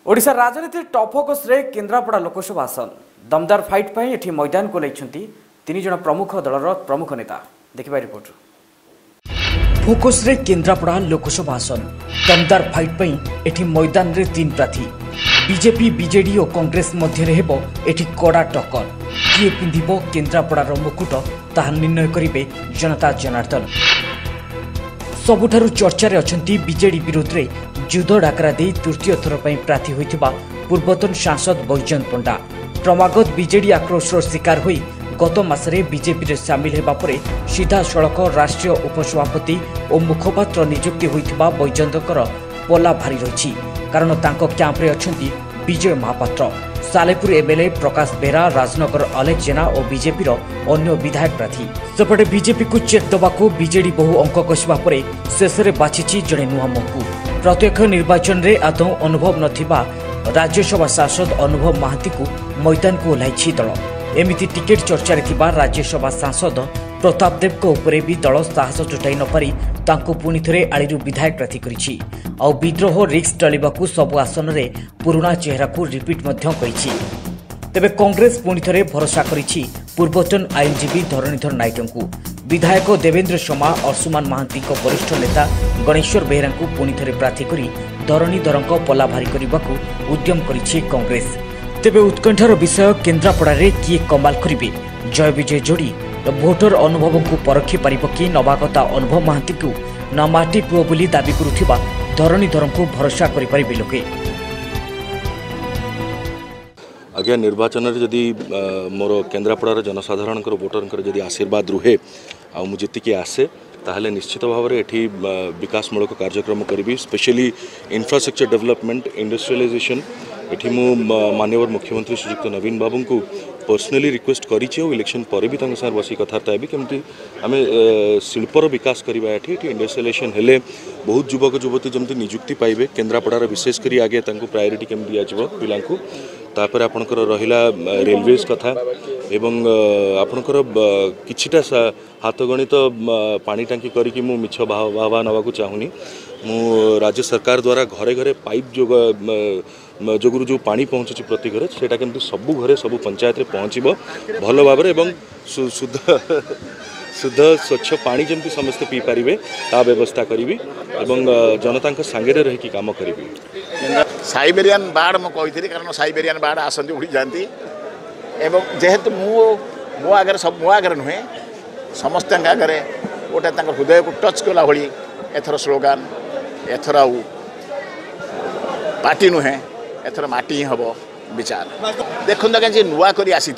ओडिशा राजनीति top focus रे केन्द्रापड़ा लोकसभा आसन दमदार फाइट पर एठी मैदान को लेछंती तीन जन प्रमुख दलर प्रमुख नेता देखिबा रिपोर्ट। फोकस रे केन्द्रापड़ा लोकसभा आसन दमदार फाइट पर एठी मैदान रे तीन प्रार्थी बीजेपी बीजेडी और कांग्रेस मध्य रे हेबो एठी कड़ा टक्कर। किए पिंधिबो केन्द्रापड़ार मुकुट ताहा निर्णय करिवे जनता जनार्दन। सबुठारु चर्चारे अछंती बीजेडी विरोध रे जुद डाकरा दे तृतीय थर पर प्रार्थी होइथिबा पूर्वतन सांसद बैजयंत पंडा क्रमागत बीजेडी आक्रोशर शिकार होई गत मासरे बीजेपी रे शामिल हेबा परे सीधा सड़क राष्ट्रीय उपसभापति और मुखपात्र नियुक्ति होइथिबा बैजयंतकर पला भारी रहिछि। कारण तांको कैंप रे अछंती विजय महापात्र, सालेपुर एमएलए प्रकाश बेरा, राजनगर अलेक्स जेना और बीजेपी अन्य विधायक प्रार्थी। सेपटे बीजेपी को चेक दबाको बीजेडी बहु अंक कषिबा परे शेषरे बाछिछि जड़े नुआ मुखु। प्रत्यक्ष निर्वाचन रे आदौ अनुभव नथिबा राज्यसभा सांसद अनुभव महांती को मैदान को ओह्लाइछि दल। एमिति टिकेट चर्चा रे थिबा राज्यसभा सांसद प्रताप देव को उपरे भी दल साहस जुटाई न पारि तांको पुनि थरे आळीरु विधायक प्रार्थी करिछि। आ विद्रोह रिक्स टलिबाकू सब आसन रे पुराना चेहरा को रिपीट मध्य करिछि। तेबे कांग्रेस पुनि थरे भरोसा करिछि पूर्वतन आईनजीवी धरणीधर नायकଙ୍କୁ। विधायक देवेंद्र शर्मा अर्सुमान महांती को वरिष्ठ नेता गणेश्वर बेहरा को पुनि थरे प्रार्थी करी धरणीधरଙ୍କ पला भारी करबाकू उद्यम करिछि कांग्रेस। तेबे उत्कंठार विषय केन्द्रापड़ा रे किए कमाल करिवे जय विजय जोड़ी भोटर अनुभव को परखि पारिब कि नवागता अनुभव महांती को न माटी पुओ बोली दाबी करुथिबा धरणीधर को भरोसा करि पारिबे लोके। आज्ञा निर्वाचन रे जदि मोर केन्द्रापड़ार जनसाधारण भोटर जदि आशीर्वाद रुहे आ मु जेतिकी आसे ताहले निश्चित भाव में एठी विकासमूलक कार्यक्रम करी स्पेशली इंफ्रास्ट्रक्चर डेवलपमेंट इंडस्ट्रियलाइजेशन एठी मु माननीय मुख्यमंत्री श्रीयुक्त नवीन बाबू को पर्सनली रिक्वेस्ट करिछि और इलेक्शन पर भी तांग सार बसी कथार्ता हेबी केमती आमे शिल्पर विकास करबा एठी इंडस्ट्रियलाइजेशन हेले बहुत युवक युवती जमती नियुक्ति पाइबे केन्द्रापड़ार विशेष करी आगे तांको प्रायोरिटी केम दिया जिवो पिलांकु। तापर आपनकर रहिला रेलवेज कथा एवं आपनकर किछिटा हाथ गणित पानी टांकी करिकि मु मिछ भावा नवाकू चाहुनी। मु राज्य सरकार द्वारा घरे घरे पाइप जोगुरु जो पानी पहुँचुची प्रति घरे सेटा केमती सबु घरे सबु पंचायत रे पहुँचबो भल भाव एवं शुद्ध स्वच्छ पानी जमती समस्त पी पारिबे ता व्यवस्था करी एवं जनता सांगे रही काम करी। साइबेरियन बाढ़ मु कही कारण साइबेरियन बाढ़ आसती उड़ी जाती एवं जेहेतु मो आगे नुहे समस्त आगे गोटे हृदय को टच कला भली एथर स्लोगान एथर आउ पार्टी नुहे एथर माटी ही हम विचार देखो कहीं नुआ कर आसी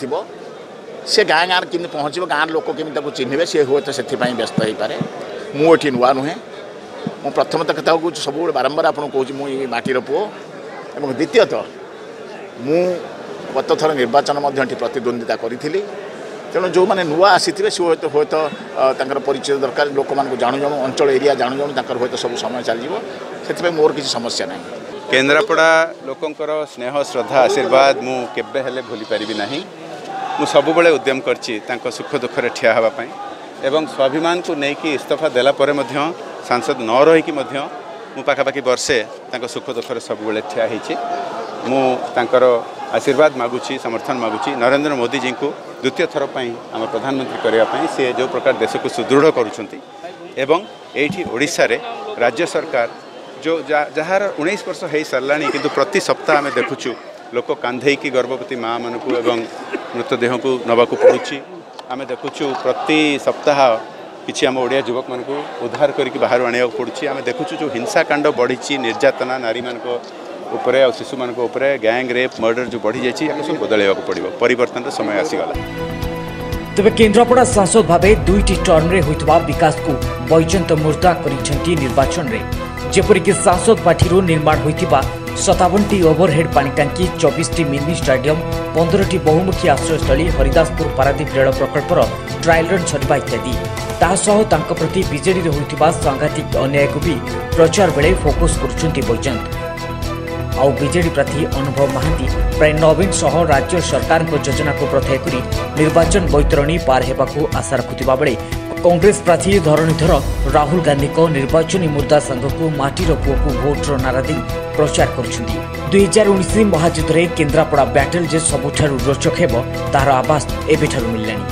से गाँ गाँव केमी पहुँच गाँव लोक केमी चिन्हे सी हुए तो से व्यस्त हो पारे मुझे नुआ नुहे मु प्रथमतः कथा कहूँ सब बारंबार आपको कहूँ मुझे माटीर पुओ और द्वितीयतः मु गत थर निर्वाचन प्रतिद्वंदिता करी तेणु जो मैंने नुआ आसी सी हे तो परिचय दरकार लोक मान जाणु जाणु अंचल एरिया जाणु जाणु हे तो सब समय चलो से मोर किसी समस्या ना। केन्द्रापड़ा लोकंकर स्नेह श्रद्धा आशीर्वाद मु केबे हेले भूली पारिबी नाही। मु सब बेले उद्यम करछि तांको सुख दुखरे ठिया हवा पई एवं स्वाभिमान को लेकिन इस्तीफा देला परे मध्य सांसद न रहीकि मध्य मु पाखापाखि वर्षे तांको सुख दुखरे सब बेले ठिया होइछि। मु तांकर आशीर्वाद मागुछि समर्थन मागुछि नरेंद्र मोदी जी को द्वितीय थर पर आम प्रधानमंत्री करने से जो प्रकार देश को सुदृढ़ करुँच एवं एठी ओडिशा रे राज्य सरकार जो जार 19 वर्ष हो सारा किंतु प्रति सप्ताह आम देखुचु लोक कांधे की गर्भवती माँ मान को एवं मृतदेह को नवाक पड़ुछि। आम देखुचु प्रति सप्ताह किसी आम ओडिया युवक मान को उद्धार करके बाहर आने पड़ुछि। आम देखुचु जो हिंसाकांड बढ़ी निर्यातना नारी मान उपरे और शिशु मान उपरे गैंग रेप मर्डर जो बढ़ी जाइए सब बदल पड़ो परिवर्तन समय आसीगला। तेबे केन्द्रापड़ा सांसद भावे दुईटी टर्म रे होइतबा विकास को बैजयंत मुर्दा करिसेंती निर्वाचन रे जेपरिक सांसद पार्टी निर्माण होइतिबा 57टी ओभरहेड पानी टांकी 24टी मिनी स्टाडियम 15टी बहुमुखी आश्रयस्थली हरिदासपुर पारादीप रेल प्रकल्पर ट्रायल रन सरिबा इत्यादि तासह तांको प्रति बीजेडी रे होइतिबा सांघातिक अन्याय को भी प्रचार बेले फोकस करुछंती बैजयंत। आउ बीजेडी प्रार्थी अनुभव महांती प्राय नवीन सह राज्य सरकार योजना को प्रथय करी निर्वाचन बैतरणी पार हेबाकू आशा रखुथिबा बेले कांग्रेस प्रार्थी धरणीधर राहुल गांधी को निर्वाचनी मुद्दा संघ को माटीर पुओ को भोटर नारा दी प्रचार करुछन्ती 2019 महायुद्ध रे केन्द्रापड़ा बैटल जे सबुठारु रोचक हेबो तार आवाज एबेठारु मिललानी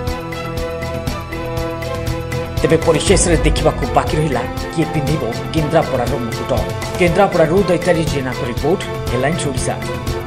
तेबे परिशेष रे देखिबा को बाकी रहिला किए पिंधिबो केन्द्रापड़ार मुकुट केन्द्रापड़ारु दैतारी जेना को रिपोर्ट हेडलाइन्स ओडिशा।